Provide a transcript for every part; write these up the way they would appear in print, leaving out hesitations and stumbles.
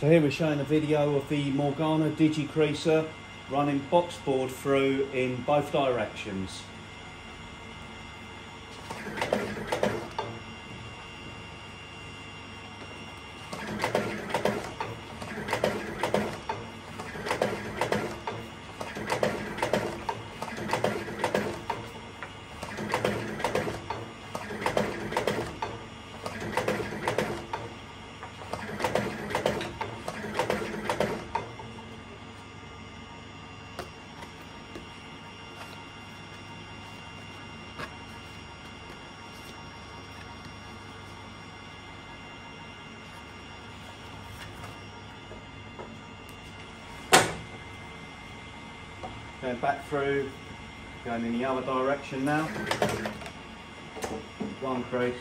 So here we're showing a video of the Morgana DigiCreaser running box board through in both directions. Going back through, going in the other direction now. One crease.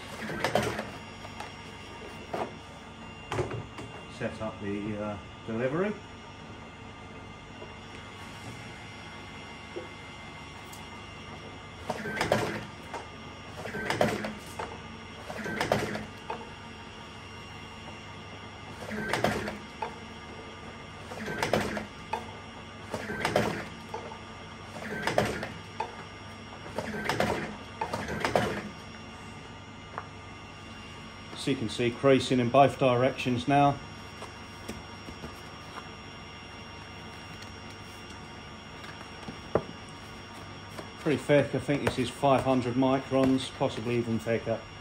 Set up the delivery. So you can see creasing in both directions now. Pretty thick, I think this is 500 microns, possibly even thicker.